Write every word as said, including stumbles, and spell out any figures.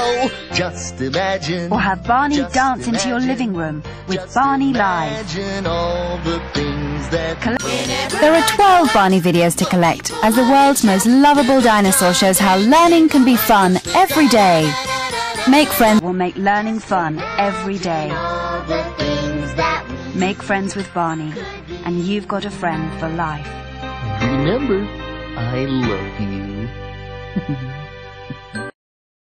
know. Just imagine. Or have Barney Just dance into your imagine. living room with Just Barney Live. imagine all the things that There are twelve Barney videos to collect, as the world's most lovable dinosaur shows how learning can be fun every day. Make friends will make learning fun every day. All the things that we Make friends with Barney, and you've got a friend for life. remember, I love you.